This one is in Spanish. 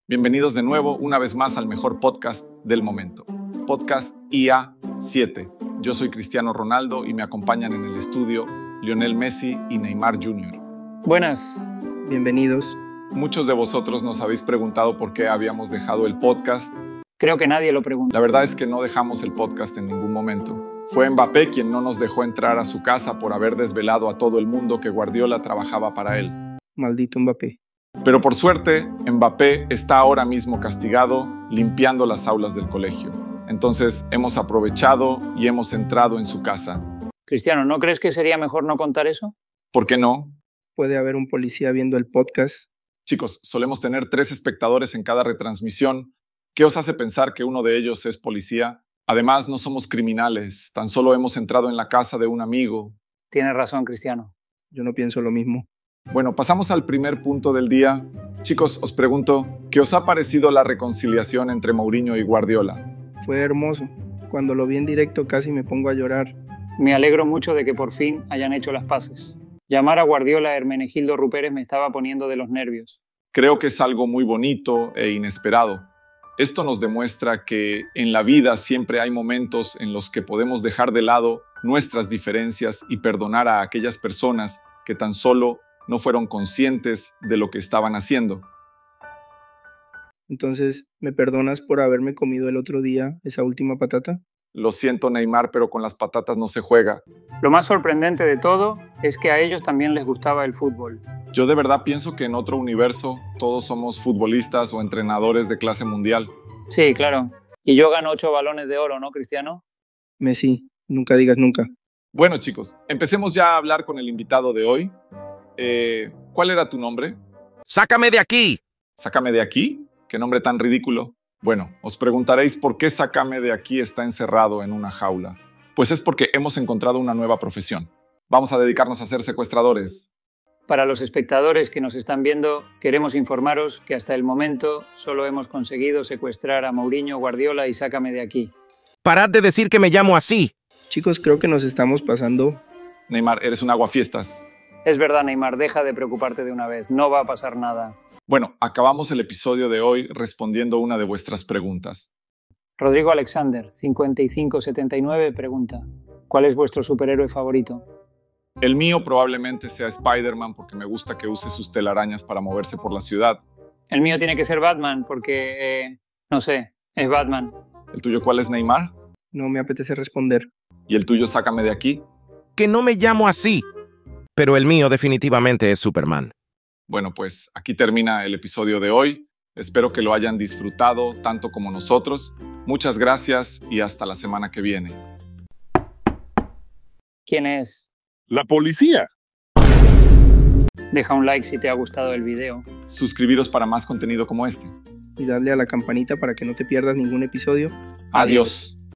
Bienvenidos de nuevo, una vez más, al mejor podcast del momento. Podcast IA7. Yo soy Cristiano Ronaldo y me acompañan en el estudio Lionel Messi y Neymar Jr. Buenas. Bienvenidos. Muchos de vosotros nos habéis preguntado por qué habíamos dejado el podcast. Creo que nadie lo pregunta. La verdad es que no dejamos el podcast en ningún momento. Fue Mbappé quien no nos dejó entrar a su casa por haber desvelado a todo el mundo que Guardiola trabajaba para él. Maldito Mbappé. Pero por suerte, Mbappé está ahora mismo castigado limpiando las aulas del colegio. Entonces hemos aprovechado y hemos entrado en su casa. Cristiano, ¿no crees que sería mejor no contar eso? ¿Por qué no? Puede haber un policía viendo el podcast. Chicos, solemos tener 3 espectadores en cada retransmisión. ¿Qué os hace pensar que uno de ellos es policía? Además, no somos criminales, tan solo hemos entrado en la casa de un amigo. Tienes razón, Cristiano. Yo no pienso lo mismo. Bueno, pasamos al primer punto del día. Chicos, os pregunto, ¿qué os ha parecido la reconciliación entre Mourinho y Guardiola? Fue hermoso. Cuando lo vi en directo casi me pongo a llorar. Me alegro mucho de que por fin hayan hecho las paces. Llamar a Guardiola a Hermenegildo Rupérez me estaba poniendo de los nervios. Creo que es algo muy bonito e inesperado. Esto nos demuestra que en la vida siempre hay momentos en los que podemos dejar de lado nuestras diferencias y perdonar a aquellas personas que tan solo no fueron conscientes de lo que estaban haciendo. Entonces, ¿me perdonas por haberme comido el otro día esa última patata? Lo siento, Neymar, pero con las patatas no se juega. Lo más sorprendente de todo es que a ellos también les gustaba el fútbol. Yo de verdad pienso que en otro universo todos somos futbolistas o entrenadores de clase mundial. Sí, claro. Y yo gano 8 balones de oro, ¿no, Cristiano? Messi, nunca digas nunca. Bueno, chicos, empecemos ya a hablar con el invitado de hoy. ¿Cuál era tu nombre? ¡Sácame de aquí! ¿Sácame de aquí? ¿Qué nombre tan ridículo? Bueno, os preguntaréis por qué Sácame de aquí está encerrado en una jaula. Pues es porque hemos encontrado una nueva profesión. Vamos a dedicarnos a ser secuestradores. Para los espectadores que nos están viendo, queremos informaros que hasta el momento solo hemos conseguido secuestrar a Mourinho, Guardiola y Sácame de aquí. ¡Parad de decir que me llamo así! Chicos, creo que nos estamos pasando. Neymar, eres un aguafiestas. Es verdad, Neymar, deja de preocuparte de una vez. No va a pasar nada. Bueno, acabamos el episodio de hoy respondiendo una de vuestras preguntas. Rodrigo Alexander, 5579, pregunta: ¿cuál es vuestro superhéroe favorito? El mío probablemente sea Spider-Man porque me gusta que use sus telarañas para moverse por la ciudad. El mío tiene que ser Batman porque, no sé, es Batman. ¿El tuyo cuál es, Neymar? No me apetece responder. ¿Y el tuyo Sácame de aquí? ¡Que no me llamo así! Pero el mío definitivamente es Superman. Bueno, pues aquí termina el episodio de hoy. Espero que lo hayan disfrutado tanto como nosotros. Muchas gracias y hasta la semana que viene. ¿Quién es? La policía. Deja un like si te ha gustado el video. Suscribiros para más contenido como este. Y darle a la campanita para que no te pierdas ningún episodio. Adiós.